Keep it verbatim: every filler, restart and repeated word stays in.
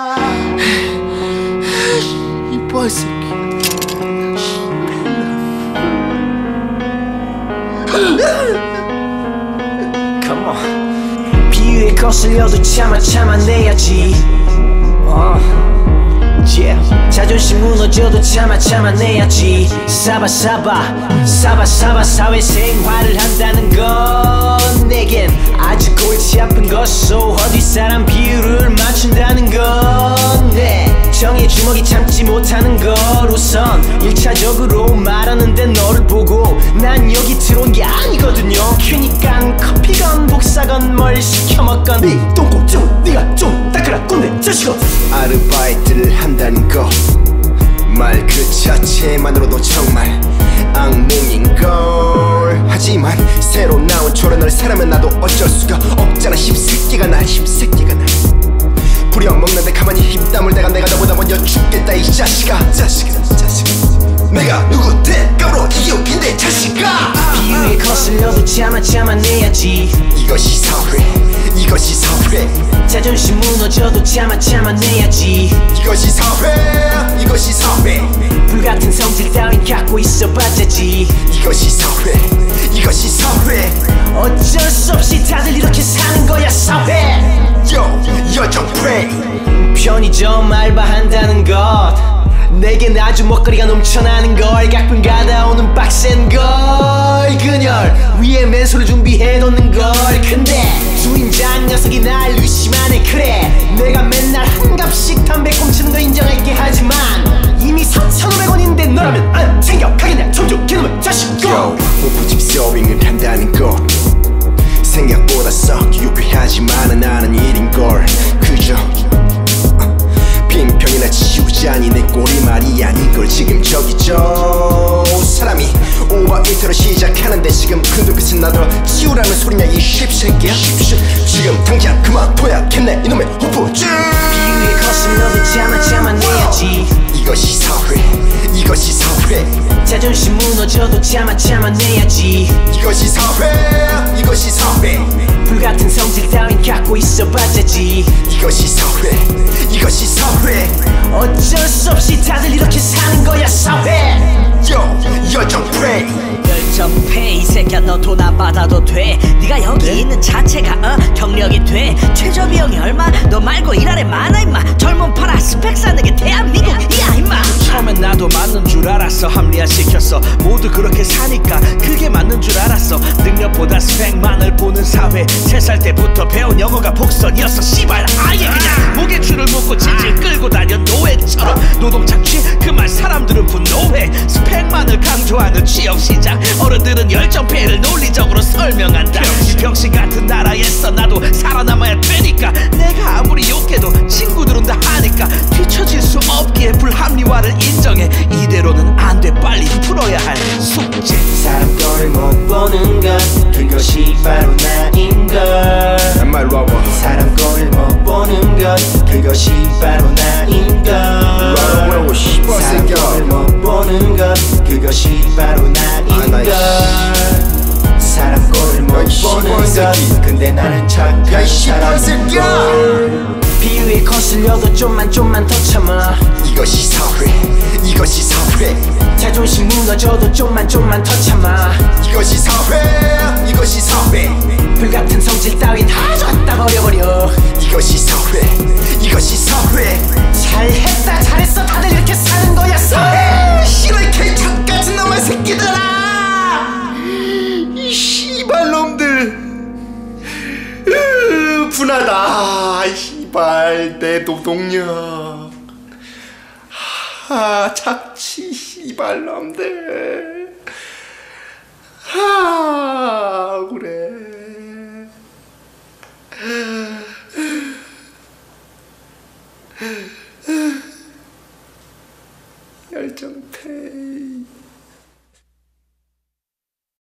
이뻐 이 새끼. Come on. 비위에 거슬려도 참아 참아내야지. uh. Yeah. 자존심 무너져도 참아 참아내야지. 사바 사바 사바 사바 사회생활을 한다는 건 내겐 아주 골치 아픈 것소. 어디 사람 비율을 맞춘다는 건 네. 정의 주먹이 참지 못하는 걸 우선 일차적으로 말하는데 너를 보고 난 여기 들어온 게 아니거든요. 그니깐 커피건 복사건 뭘 시켜먹건 네 똥꼬증 네가 좀 닦으라 꼰대 자식아. 아르바이트를 한다는 거 말 그 자체만으로도 정말 악몽인걸. 하지만 새로 나온 초련을 사람은 나도 어쩔 수가 없잖아. 힙새끼가 날 힙새끼가 날 부려먹는데 가만히 힘 땀을 대가 내가 너보다 먼저 죽겠다 이 자식아. 자식아 자식아 내가 누구 대가로 이웃인데 자식아. 비위에 거슬려도 참아 참아내야지. 이것이 사회 이것이 사회. 자존심 무너져도 참아 참아내야지. 이것이 사회 이것이 사회. 불같은 성질 따윈 갖고 있어봤자지. 이것이 사회 이것이 사회. 어쩔 수 없이 다들 이렇게 사는 거야 사회. Yo 여정 프레이. 편의점 알바한다는 것 내겐 아주 먹거리가 넘쳐나는 걸. 가끔 가다오는 빡센 걸. 그녀를 위에 맨소를 준비해놓는 걸. 근데 주인장 녀석이 날 의심하네. 그래 내가 맨날 한갑씩 담배 꽁치는 거 인정할게. 하지만 이미 사천오백 원인데 너라면 안 생각하겠냐. 점점 개놈의 자식. Yo 오프집 서빙을 한다는 것 생각보다 썩 유쾌하지만은 않은 일인걸. 그저 빈평이나 치우자니 내 꼴이 말이 아닌걸. 지금 저기 저 사람이 오버이트로 시작하는데 지금 큰 눈빛은 나더러 치우라는 소리냐 이 씹새끼야. 지금 당장 그만둬야겠네 이놈의 호프증. 비위에 거슬려도 참아 참아내야지. 이것이 사회 이것이 사회. 자존심 무너져도 참아 참아내야지. 이것이 사회 이것이 사회. 불같은 성질 따윈 갖고 있어봤자지. 이것이 사회 이것이 사회. 어쩔 수 없이 다들 이렇게 사는 거야 사회. Yo 여정 프레이. 열정페 이 새끼야 너 돈 안 받아도 돼. 네가 여기 네? 있는 자체가 어 경력이 돼. 최저비용이 얼마? 너 말고 일하래 많아 임마. 젊은 팔아 스펙 사는 게 대한민국이야 임마. 처음엔 나도 맞는 줄 알았어. 합리화시켰어. 모두 그렇게 사니까 그게 맞는 줄 알았어. 능력보다 스펙만을 보는 사회. 세 살 때부터 배운 영어가 복선이었어. 씨발 아예 그냥 무게줄을 묶고 질질 끌고 다녀 노예처럼. 노동 착취 그 말 사람들은 분노해. 스펙만을 강조하는 취업시장. 어른들은 열정페이를 논리적으로 설명한다. 이 병신 같은 나라에서 나도 살아남아야 되니까. 내가 아무리 욕해도 친구들은 다 하니까. 뒤처질 수 없기에 불합리화를 인정해. 이대로는 안 돼. 빨리 풀어야 할 숙제. 사람 거를 못 보는 것 그것이 바로 나인걸. 말 와봐. 사람 거를 못 보는 것 그것이 바로 나인걸. 사람 거를 못 보는 것 그것이 바로 나인걸. 사람 거를 못 보는 것 근데 나는 착한 사람인걸. 비위에 거슬려도 좀만 좀만 더 참아. 이것이 사회 이것이 사회. 자존심 무너져도 좀만 좀만 더 참아. 이것이 사회 이것이 사회. 불같은 성질 따윈 다 갖다 버려버려. 이것이 사회 이것이 사회. 잘했다 잘했어 다들 이렇게 사는 거야 사회. 싫어 이 개척 같은 놈의 새끼들아. 이 씨발놈들. 으, 분하다. 이 씨발 내 노동력. 하 착취 씨발놈들. 하 그래. 열정패.